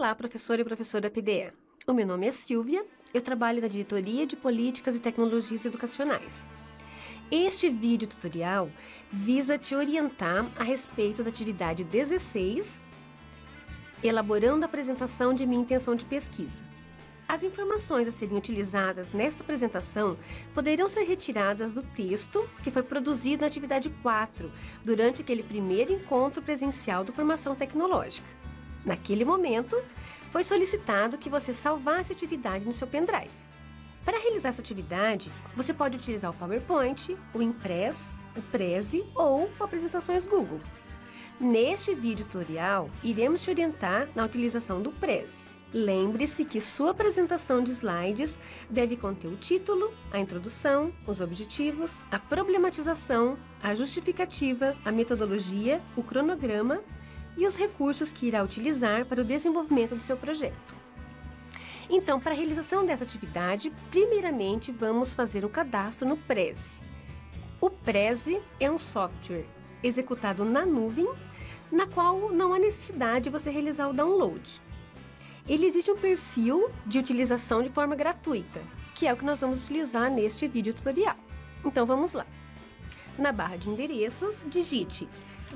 Olá, professor e professora PDE. O meu nome é Silvia, eu trabalho na Diretoria de Políticas e Tecnologias Educacionais. Este vídeo tutorial visa te orientar a respeito da atividade 16, elaborando a apresentação de minha intenção de pesquisa. As informações a serem utilizadas nesta apresentação poderão ser retiradas do texto que foi produzido na atividade 4, durante aquele primeiro encontro presencial do Formação Tecnológica. Naquele momento, foi solicitado que você salvasse a atividade no seu pendrive. Para realizar essa atividade, você pode utilizar o PowerPoint, o Impress, o Prezi ou apresentações Google. Neste vídeo tutorial, iremos te orientar na utilização do Prezi. Lembre-se que sua apresentação de slides deve conter o título, a introdução, os objetivos, a problematização, a justificativa, a metodologia, o cronograma e os recursos que irá utilizar para o desenvolvimento do seu projeto. Então, para a realização dessa atividade, primeiramente vamos fazer o cadastro no Prezi. O Prezi é um software executado na nuvem, na qual não há necessidade de você realizar o download. Ele existe um perfil de utilização de forma gratuita, que é o que nós vamos utilizar neste vídeo tutorial. Então vamos lá. Na barra de endereços, digite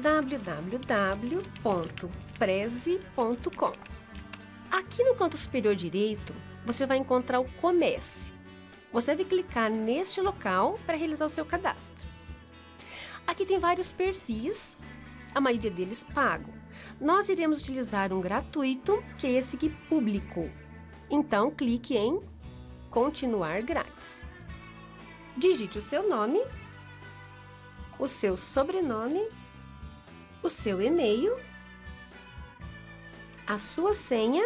www.prezi.com. Aqui no canto superior direito, você vai encontrar o Comece. Você deve clicar neste local para realizar o seu cadastro. Aqui tem vários perfis, a maioria deles pago. Nós iremos utilizar um gratuito, que é esse aqui, público. Então, clique em Continuar grátis. Digite o seu nome, o seu sobrenome, o seu e-mail, a sua senha,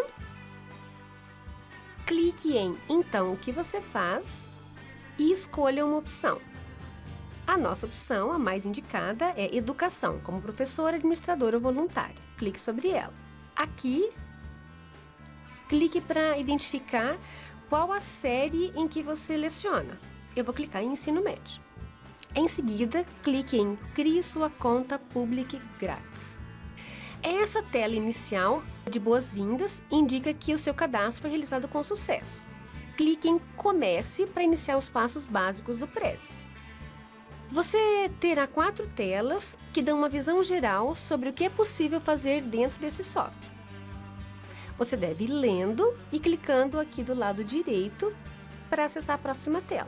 clique em Então o que você faz e escolha uma opção. A nossa opção, a mais indicada, é Educação, como professor, administrador ou voluntário. Clique sobre ela. Aqui, clique para identificar qual a série em que você leciona. Eu vou clicar em Ensino Médio. Em seguida, clique em Crie sua conta Public grátis. Essa tela inicial de boas-vindas indica que o seu cadastro foi realizado com sucesso. Clique em Comece para iniciar os passos básicos do Prezi. Você terá 4 telas que dão uma visão geral sobre o que é possível fazer dentro desse software. Você deve ir lendo e clicando aqui do lado direito para acessar a próxima tela.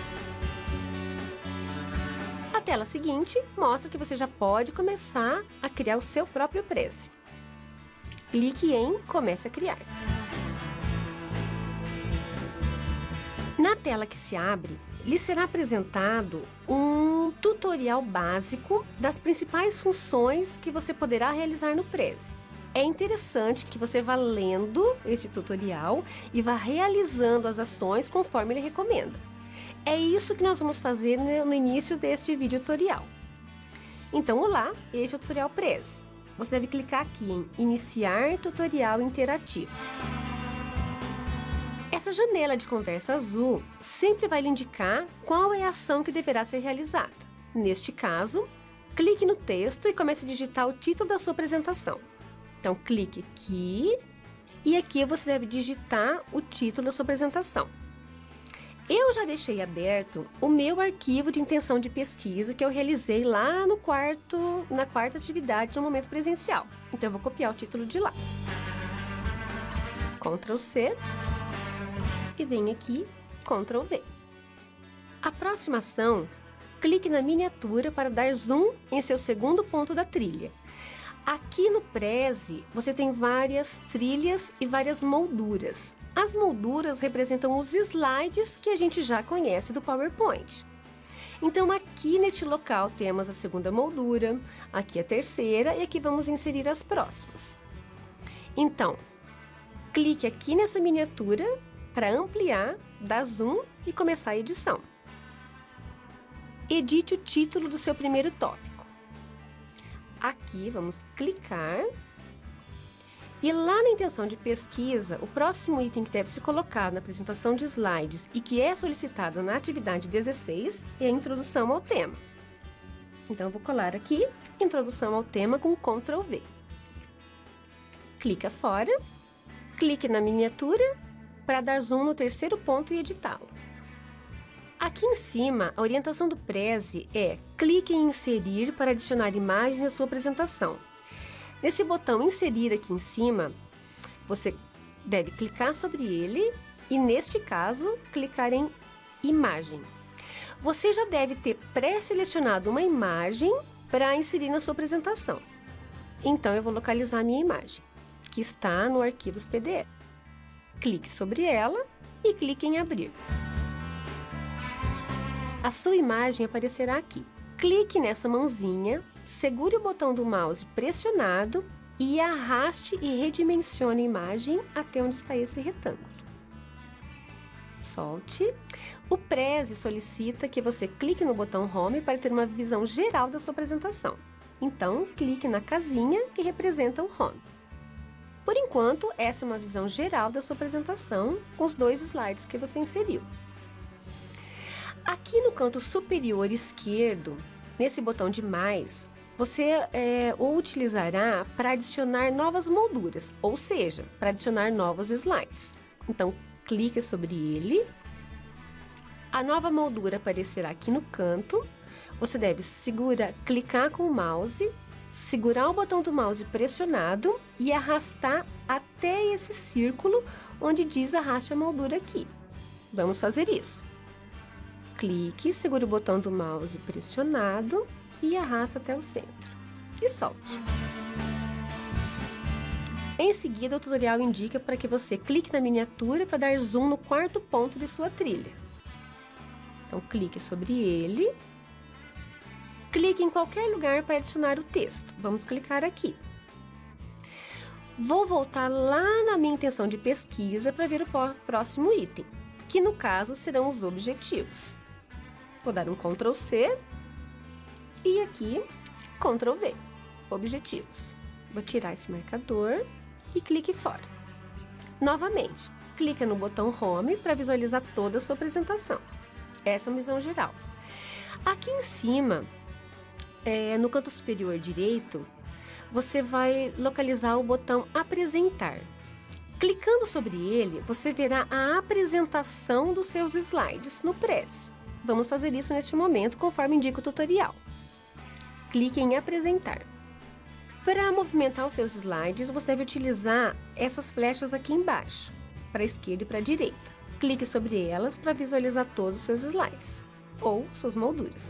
A tela seguinte mostra que você já pode começar a criar o seu próprio Prezi. Clique em Comece a criar. Na tela que se abre, lhe será apresentado um tutorial básico das principais funções que você poderá realizar no Prezi. É interessante que você vá lendo este tutorial e vá realizando as ações conforme ele recomenda. É isso que nós vamos fazer no início deste vídeo tutorial. Então, olá, este é o tutorial Prezi. Você deve clicar aqui em Iniciar tutorial interativo. Essa janela de conversa azul sempre vai lhe indicar qual é a ação que deverá ser realizada. Neste caso, clique no texto e comece a digitar o título da sua apresentação. Então, clique aqui e aqui você deve digitar o título da sua apresentação. Eu já deixei aberto o meu arquivo de intenção de pesquisa que eu realizei lá na quarta atividade no momento presencial. Então, eu vou copiar o título de lá. Ctrl C. E vem aqui, Ctrl V. A próxima ação, clique na miniatura para dar zoom em seu segundo ponto da trilha. Aqui no Prezi, você tem várias trilhas e várias molduras. As molduras representam os slides que a gente já conhece do PowerPoint. Então, aqui neste local temos a segunda moldura, aqui a terceira e aqui vamos inserir as próximas. Então, clique aqui nessa miniatura para ampliar, dar zoom e começar a edição. Edite o título do seu primeiro tópico. Aqui vamos clicar e lá na intenção de pesquisa, o próximo item que deve ser colocado na apresentação de slides e que é solicitado na atividade 16 é a introdução ao tema. Então eu vou colar aqui, introdução ao tema com Ctrl V. Clica fora clique na miniatura para dar zoom no terceiro ponto e editá-lo. Aqui em cima, a orientação do Prezi é clique em inserir para adicionar imagens à sua apresentação. Nesse botão inserir aqui em cima, você deve clicar sobre ele e, neste caso, clicar em imagem. Você já deve ter pré-selecionado uma imagem para inserir na sua apresentação. Então, eu vou localizar a minha imagem, que está no Arquivos PDF. Clique sobre ela e clique em abrir. A sua imagem aparecerá aqui. Clique nessa mãozinha, segure o botão do mouse pressionado e arraste e redimensione a imagem até onde está esse retângulo. Solte. O Prezi solicita que você clique no botão Home para ter uma visão geral da sua apresentação. Então, clique na casinha que representa o Home. Por enquanto, essa é uma visão geral da sua apresentação com os 2 slides que você inseriu. Aqui no canto superior esquerdo, nesse botão de mais, você o utilizará para adicionar novas molduras, ou seja, para adicionar novos slides. Então, clique sobre ele. A nova moldura aparecerá aqui no canto. Você deve clicar com o mouse, segurar o botão do mouse pressionado e arrastar até esse círculo onde diz arraste a moldura aqui. Vamos fazer isso. Clique, segure o botão do mouse pressionado e arrasta até o centro. E solte. Em seguida, o tutorial indica para que você clique na miniatura para dar zoom no quarto ponto de sua trilha. Então, clique sobre ele. Clique em qualquer lugar para adicionar o texto. Vamos clicar aqui. Vou voltar lá na minha intenção de pesquisa para ver o próximo item, que no caso serão os objetivos. Vou dar um Ctrl C e aqui Ctrl V, objetivos. Vou tirar esse marcador e clique fora. Novamente, clica no botão Home para visualizar toda a sua apresentação. Essa é uma visão geral. Aqui em cima, no canto superior direito, você vai localizar o botão Apresentar. Clicando sobre ele, você verá a apresentação dos seus slides no Prezi. Vamos fazer isso neste momento, conforme indica o tutorial. Clique em Apresentar. Para movimentar os seus slides, você deve utilizar essas flechas aqui embaixo, para a esquerda e para a direita. Clique sobre elas para visualizar todos os seus slides, ou suas molduras.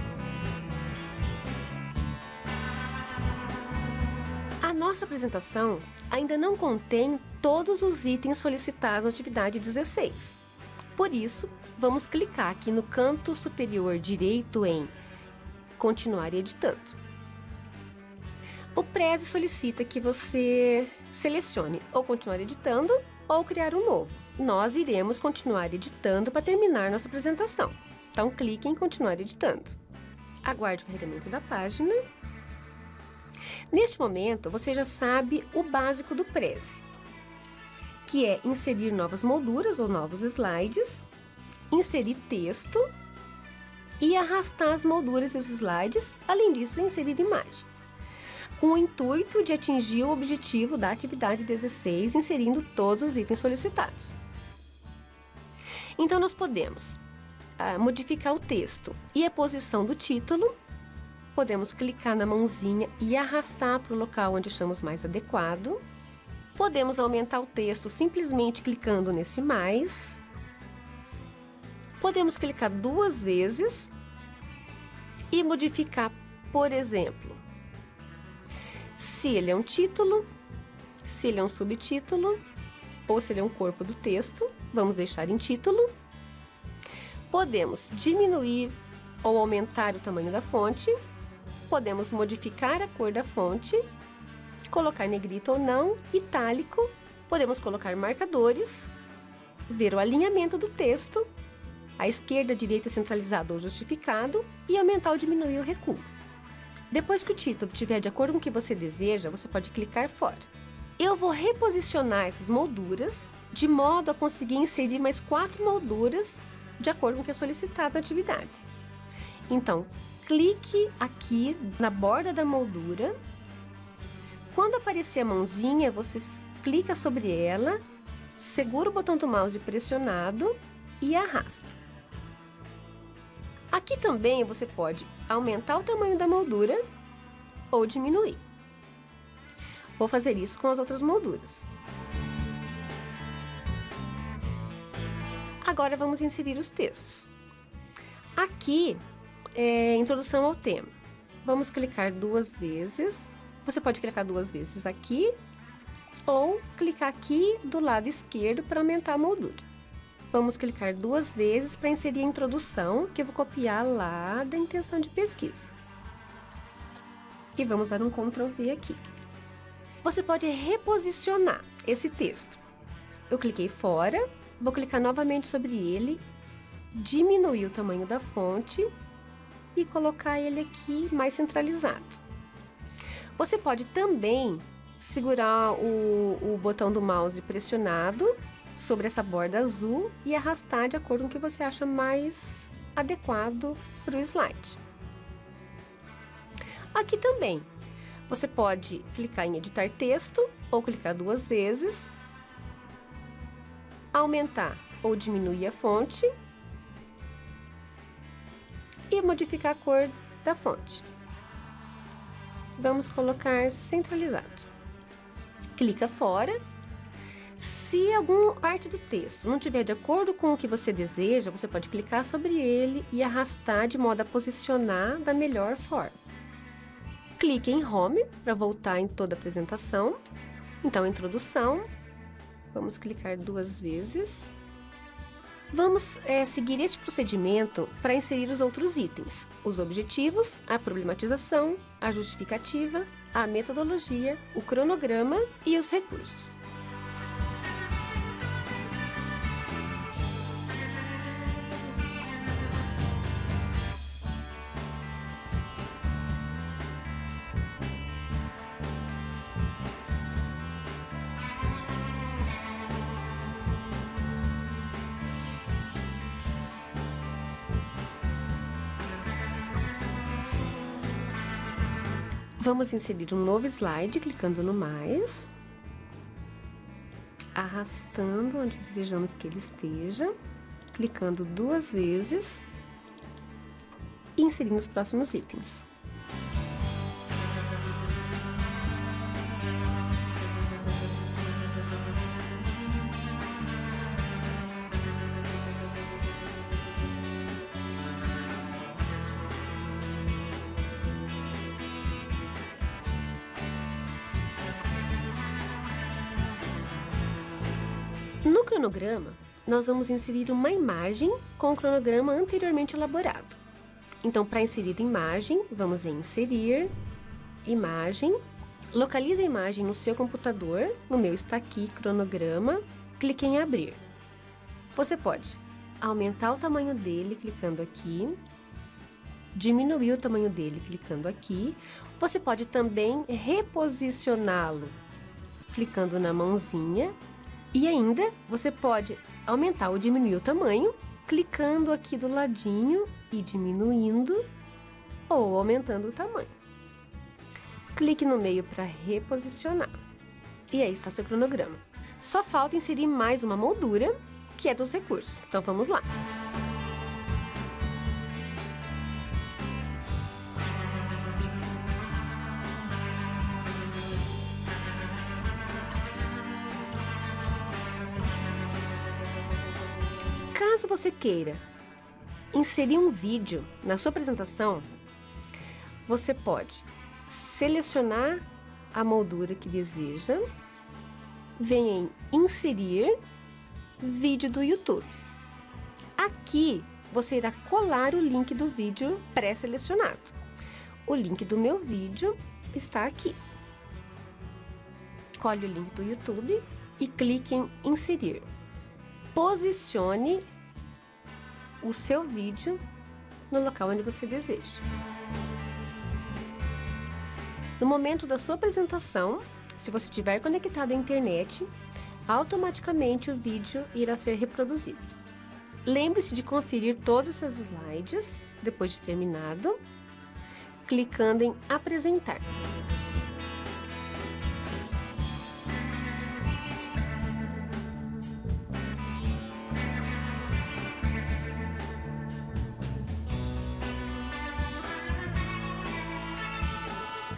A nossa apresentação ainda não contém todos os itens solicitados na atividade 16. Por isso, vamos clicar aqui no canto superior direito em Continuar editando. O Prezi solicita que você selecione ou continuar editando ou criar um novo. Nós iremos continuar editando para terminar nossa apresentação. Então, clique em Continuar editando. Aguarde o carregamento da página. Neste momento, você já sabe o básico do Prezi, que é inserir novas molduras ou novos slides, inserir texto e arrastar as molduras e os slides, além disso, inserir imagem, com o intuito de atingir o objetivo da atividade 16, inserindo todos os itens solicitados. Então, nós podemos modificar o texto e a posição do título. Podemos clicar na mãozinha e arrastar para o local onde achamos mais adequado. Podemos aumentar o texto simplesmente clicando nesse mais. Podemos clicar 2 vezes e modificar, por exemplo, se ele é um título, se ele é um subtítulo ou se ele é um corpo do texto. Vamos deixar em título. Podemos diminuir ou aumentar o tamanho da fonte. Podemos modificar a cor da fonte, colocar negrito ou não, itálico. Podemos colocar marcadores, ver o alinhamento do texto, à esquerda, direita, centralizado ou justificado, e aumentar ou diminuir o recuo. Depois que o título estiver de acordo com o que você deseja, você pode clicar fora. Eu vou reposicionar essas molduras de modo a conseguir inserir mais 4 molduras de acordo com o que é solicitado na atividade. Então, clique aqui na borda da moldura. Quando aparecer a mãozinha, você clica sobre ela, segura o botão do mouse pressionado e arrasta. Aqui também você pode aumentar o tamanho da moldura ou diminuir. Vou fazer isso com as outras molduras. Agora vamos inserir os textos. Aqui é introdução ao tema. Vamos clicar 2 vezes. Você pode clicar 2 vezes aqui ou clicar aqui do lado esquerdo para aumentar a moldura. Vamos clicar 2 vezes para inserir a introdução, que eu vou copiar lá da intenção de pesquisa. E vamos dar um Ctrl V aqui. Você pode reposicionar esse texto. Eu cliquei fora. Vou clicar novamente sobre ele, diminuir o tamanho da fonte e colocar ele aqui mais centralizado. Você pode também segurar o botão do mouse pressionado sobre essa borda azul e arrastar de acordo com o que você acha mais adequado para o slide. Aqui também, você pode clicar em editar texto ou clicar 2 vezes, aumentar ou diminuir a fonte e modificar a cor da fonte. Vamos colocar centralizado. Clica fora. Se alguma parte do texto não estiver de acordo com o que você deseja, você pode clicar sobre ele e arrastar de modo a posicionar da melhor forma. Clique em Home para voltar em toda a apresentação. Então, introdução. Vamos clicar 2 vezes. Vamos seguir este procedimento para inserir os outros itens: os objetivos, a problematização, a justificativa, a metodologia, o cronograma e os recursos. Vamos inserir um novo slide, clicando no mais, arrastando onde desejamos que ele esteja, clicando 2 vezes e inserindo os próximos itens. No cronograma, nós vamos inserir uma imagem com o cronograma anteriormente elaborado. Então, para inserir imagem, vamos em Inserir, Imagem, localize a imagem no seu computador, no meu está aqui, Cronograma, clique em Abrir. Você pode aumentar o tamanho dele clicando aqui, diminuir o tamanho dele clicando aqui. Você pode também reposicioná-lo clicando na mãozinha. E ainda, você pode aumentar ou diminuir o tamanho, clicando aqui do ladinho e diminuindo ou aumentando o tamanho. Clique no meio para reposicionar. E aí está seu cronograma. Só falta inserir mais uma moldura, que é dos recursos. Então, vamos lá. Caso você queira inserir um vídeo na sua apresentação, você pode selecionar a moldura que deseja, vem em Inserir, Vídeo do YouTube. Aqui você irá colar o link do vídeo pré-selecionado. O link do meu vídeo está aqui. Colhe o link do YouTube e clique em Inserir. Posicione o seu vídeo no local onde você deseja. No momento da sua apresentação, se você estiver conectado à internet, automaticamente o vídeo irá ser reproduzido. Lembre-se de conferir todos os seus slides depois de terminado, clicando em Apresentar.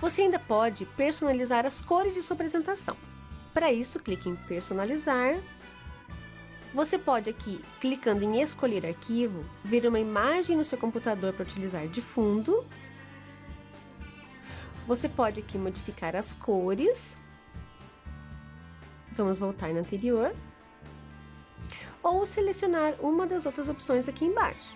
Você ainda pode personalizar as cores de sua apresentação. Para isso, clique em personalizar. Você pode aqui, clicando em escolher arquivo, ver uma imagem no seu computador para utilizar de fundo. Você pode aqui modificar as cores. Vamos voltar na anterior. Ou selecionar uma das outras opções aqui embaixo.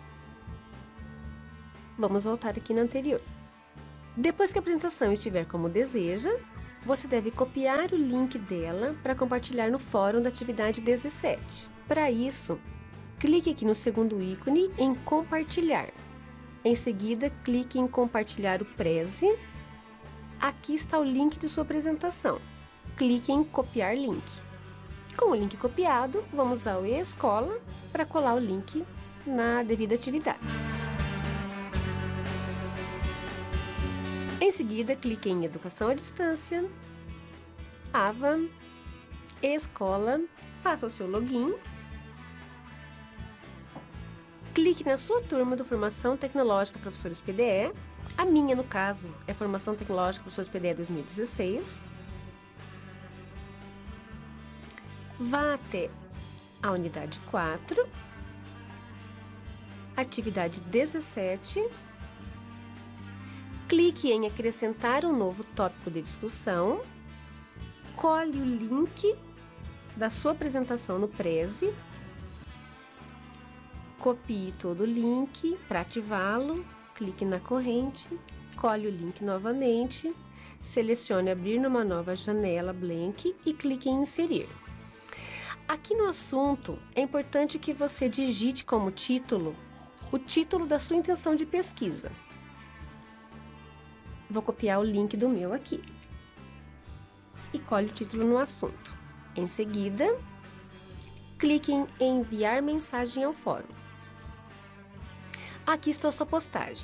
Vamos voltar aqui na anterior. Depois que a apresentação estiver como deseja, você deve copiar o link dela para compartilhar no fórum da atividade 17. Para isso, clique aqui no segundo ícone em compartilhar. Em seguida, clique em compartilhar o Prezi. Aqui está o link de sua apresentação. Clique em copiar link. Com o link copiado, vamos ao e-escola para colar o link na devida atividade. Em seguida, clique em Educação à Distância, AVA, e-escola, faça o seu login. Clique na sua turma do Formação Tecnológica Professores PDE. A minha, no caso, é Formação Tecnológica Professores PDE 2016. Vá até a unidade 4, atividade 17. Clique em acrescentar um novo tópico de discussão. Cole o link da sua apresentação no Prezi. Copie todo o link para ativá-lo. Clique na corrente. Cole o link novamente. Selecione abrir numa nova janela blank e clique em inserir. Aqui no assunto, é importante que você digite como título o título da sua intenção de pesquisa. Vou copiar o link do meu aqui. E cole o título no assunto. Em seguida, clique em enviar mensagem ao fórum. Aqui está a sua postagem.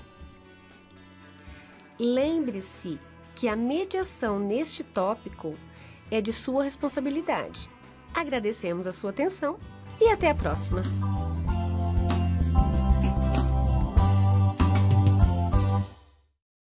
Lembre-se que a mediação neste tópico é de sua responsabilidade. Agradecemos a sua atenção e até a próxima!